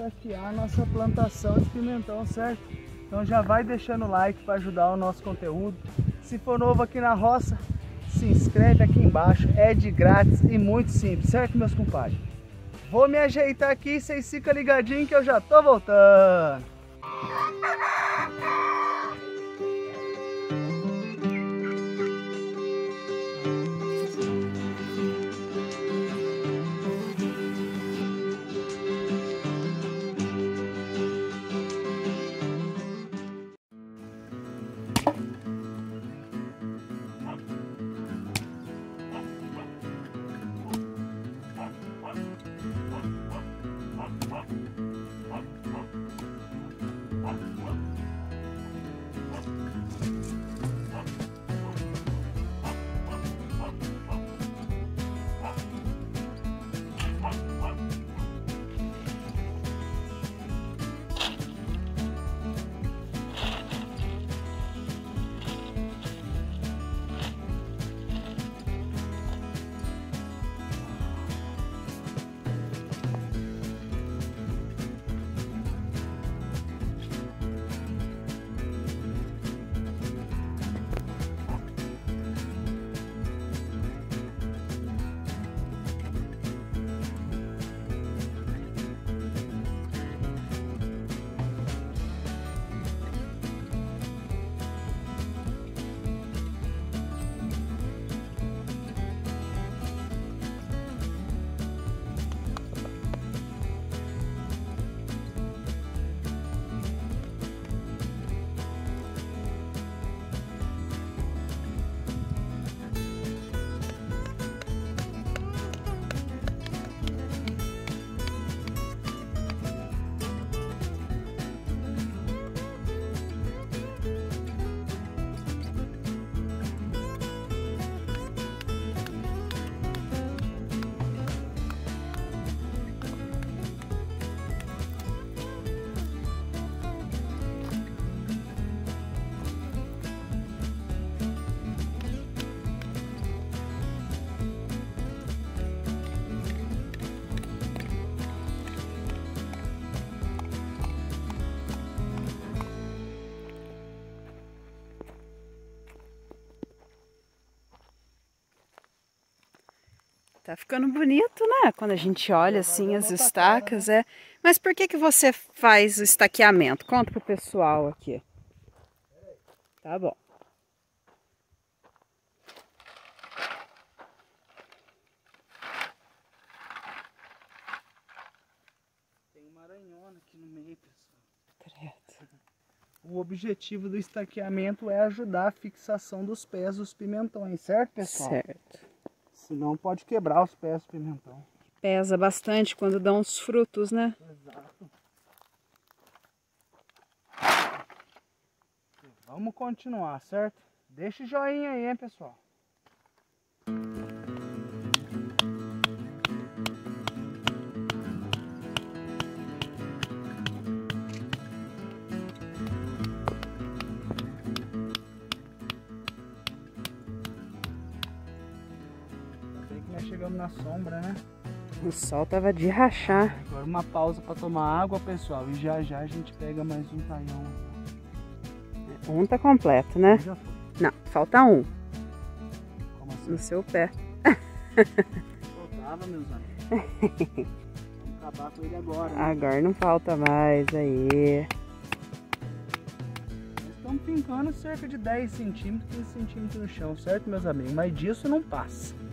desafiar a nossa plantação de pimentão, certo? Então já vai deixando o like para ajudar o nosso conteúdo. Se for novo aqui na roça, se inscreve aqui embaixo, é de grátis e muito simples, certo, meus compadres? Vou me ajeitar aqui, vocês ficam ligadinhos que eu já tô voltando. Tá ficando bonito, né? Quando a gente olha assim as estacas, é. Mas por que você faz o estaqueamento? Conta pro pessoal aqui. Tá bom. Tem uma aranhona aqui no meio, pessoal. Credo. O objetivo do estaqueamento é ajudar a fixação dos pés dos pimentões, certo, pessoal? Certo. Senão pode quebrar os pés do pimentão. Pesa bastante quando dão os frutos, né? Exato. Vamos continuar, certo? Deixa o joinha aí, hein, pessoal? Chegamos na sombra, né? O sol tava de rachar. Agora uma pausa para tomar água, pessoal, e já já a gente pega mais um taião. Um tá completo, né? Já foi. Não, falta um. Como assim? No seu pé. Faltava, meus amigos. Vamos acabar com ele agora, né? Agora não falta mais, aí. Nós estamos fincando cerca de 10 centímetros, 15 centímetros no chão, certo, meus amigos? Mas disso não passa.